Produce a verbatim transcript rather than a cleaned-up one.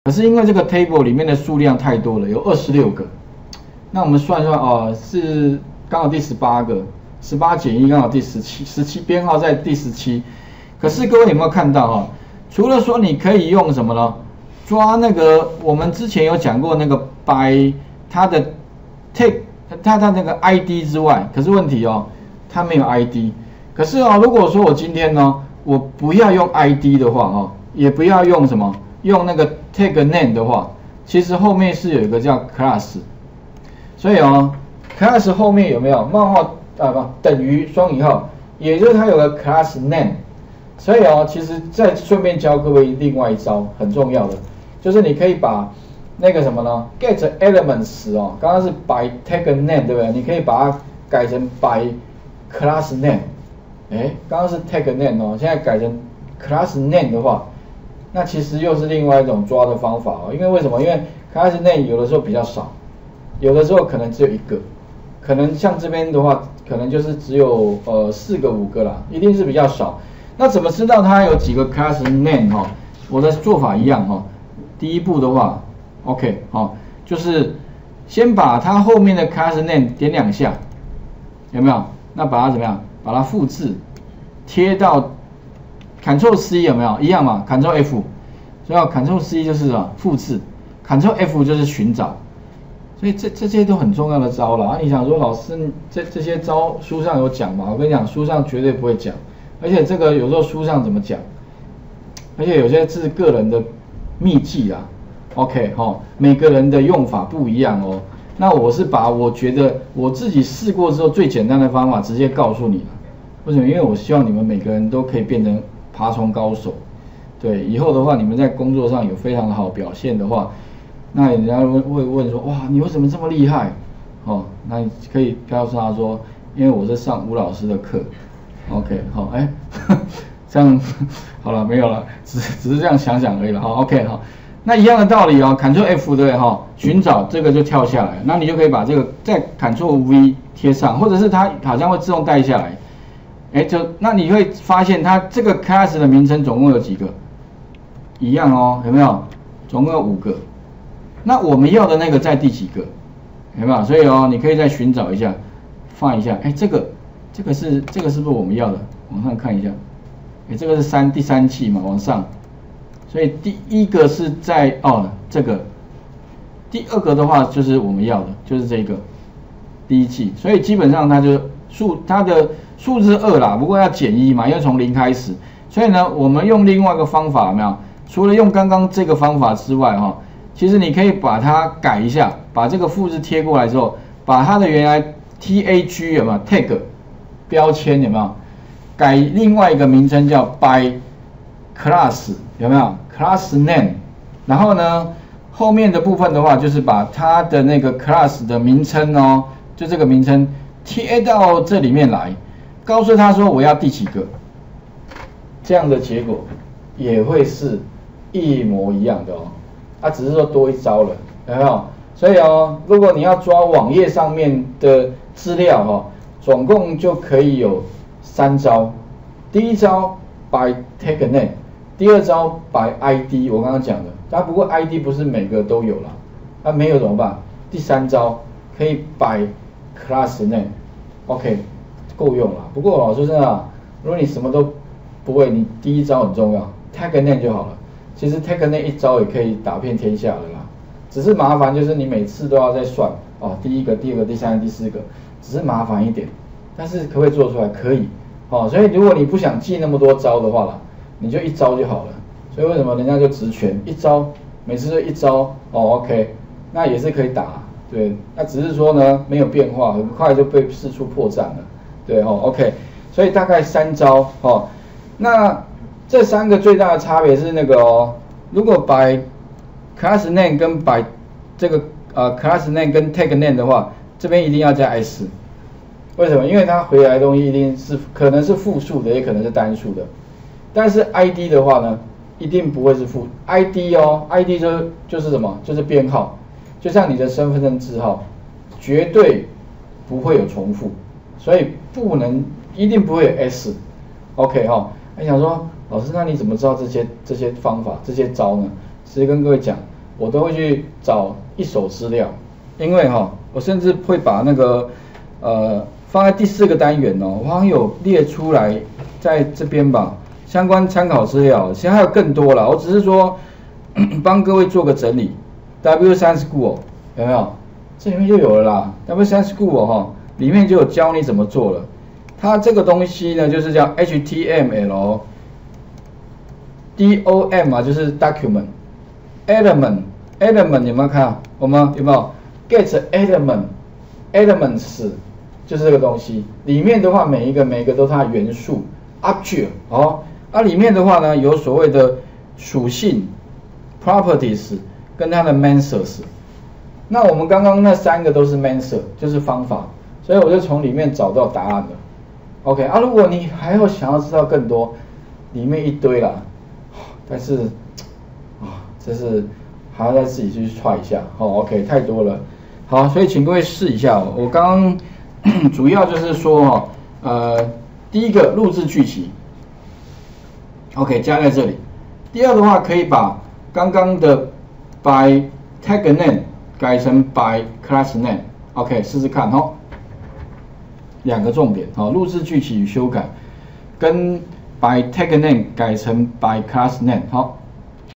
可是因为这个 table 里面的数量太多了，有二十六个。那我们算算哦，是刚好第十八个，十八减一刚好第十七，十七编号在第十七。可是各位有没有看到哈、哦？除了说你可以用什么呢？抓那个我们之前有讲过那个 by 它的 take 它它那个 I D 之外，可是问题哦，它没有 I D。可是哦，如果说我今天呢，我不要用 I D 的话哦，也不要用什么，用那个 take name 的话，其实后面是有一个叫 class。所以哦 ，class 后面有没有冒号啊？不等于双引号，也就是它有个 class name。所以哦，其实再顺便教各位另外一招很重要的，就是你可以把那个什么呢 ，get elements 哦，刚刚是 by take name 对不对？你可以把它改成 by class name。哎，刚刚是 take name 哦，现在改成 class name 的话，那其实又是另外一种抓的方法哦。因为为什么？因为 class name 有的时候比较少。有的时候可能只有一个，可能像这边的话，可能就是只有呃四个五个啦，一定是比较少。那怎么知道它有几个 class name 哈、哦？我的做法一样哈、哦。第一步的话 ，OK 哦，就是先把它后面的 class name 点两下，有没有？那把它怎么样？把它复制，贴到 Ctrl C 有没有？一样嘛 ，Ctrl F， 所以 Ctrl C 就是什么？复制 ，Ctrl F 就是寻找。所以这这些都很重要的招了啊！你想说老师这这些招书上有讲吗？我跟你讲，书上绝对不会讲，而且这个有时候书上怎么讲？而且有些是个人的秘技啊。OK 哈、哦，每个人的用法不一样哦。那我是把我觉得我自己试过之后最简单的方法直接告诉你了。为什么？因为我希望你们每个人都可以变成爬虫高手。对，以后的话你们在工作上有非常好表现的话。那人家会问说，哇，你为什么这么厉害？哦，那你可以告诉他说，因为我是上吴老师的课。OK， 好，哎，这样好了，没有了，只只是这样想想而已了。好 ，OK， 好，那一样的道理哦 ，Ctrl F 对不对？哈，寻找这个就跳下来，那你就可以把这个再 Ctrl V 贴上，或者是它好像会自动带下来。哎，就那你会发现它这个 class 的名称总共有几个？一样哦，有没有？总共有五个。那我们要的那个在第几个？有没有？所以哦，你可以再寻找一下，放一下。哎，这个，这个是这个是不是我们要的？往上看一下。哎，这个是三第三期嘛，往上。所以第一个是在哦这个，第二个的话就是我们要的，就是这个第一期。所以基本上它就数它的数字二啦，不过要减一嘛，因为从零开始。所以呢，我们用另外一个方法有没有？除了用刚刚这个方法之外哈、哦。其实你可以把它改一下，把这个复制贴过来之后，把它的原来 tag 有没有 tag 标签有没有改另外一个名称叫 by class 有没有 class name， 然后呢后面的部分的话就是把它的那个 class 的名称哦，就这个名称贴到这里面来，告诉他说我要第几个，这样的结果也会是一模一样的哦。它、啊、只是说多一招了，有没有？所以哦，如果你要抓网页上面的资料哈、哦，总共就可以有三招。第一招 by take name， 第二招 by I D， 我刚刚讲的。但不过 I D 不是每个都有啦，那、啊、没有怎么办？第三招可以 by class name，OK，、okay, 够用了。不过老师真的、啊，如果你什么都不会，你第一招很重要 ，take name 就好了。其实 take name 一招也可以打遍天下了啦，只是麻烦就是你每次都要再算哦，第一个、第二个、第三个、第四个，只是麻烦一点。但是可不可以做出来？可以哦。所以如果你不想记那么多招的话啦，你就一招就好了。所以为什么人家就职权一招，每次就一招哦 ，OK， 那也是可以打，对。那只是说呢没有变化，很快就被试出破绽了，对哦 ，OK。所以大概三招哦，那。这三个最大的差别是那个哦，如果 by class name 跟 by 这个呃 class name 跟 take name 的话，这边一定要加 s。为什么？因为它回来的东西一定是可能是复数的，也可能是单数的。但是 I D 的话呢，一定不会是复 I D 哦 ，I D 就就是什么？就是编号，就像你的身份证字号，绝对不会有重复，所以不能一定不会有 s。OK 哈、哦，还想说。老师，那你怎么知道这些这些方法、这些招呢？直接跟各位讲， 我都会去找一手资料，因为哈、哦，我甚至会把那个呃放在第四个单元哦，我好像有列出来在这边吧，相关参考资料，其实还有更多啦，我只是说帮各位做个整理。W 三 School 有没有？这里面就有了啦。W 三 School 哈、哦，里面就有教你怎么做了。它这个东西呢，就是叫 H T M L。D O M 啊，就是 document element element 有没有看？我们有没有 get element elements 就是这个东西。里面的话，每一个每一个都是它的元素 object 哦。啊，里面的话呢，有所谓的属性 properties 跟它的 methods。那我们刚刚那三个都是 method， 就是方法，所以我就从里面找到答案了。OK 啊，如果你还有想要知道更多，里面一堆啦。但是啊，这是还要再自己去踹一下哦。OK， 太多了。好，所以请各位试一下哦。我刚刚主要就是说哈、哦，呃，第一个录制句集 ，OK， 加在这里。第二的话，可以把刚刚的 by tag name 改成 by class name。OK， 试试看哦。两个重点哦，录制句集与修改跟by tag name 改成 by class name， 好。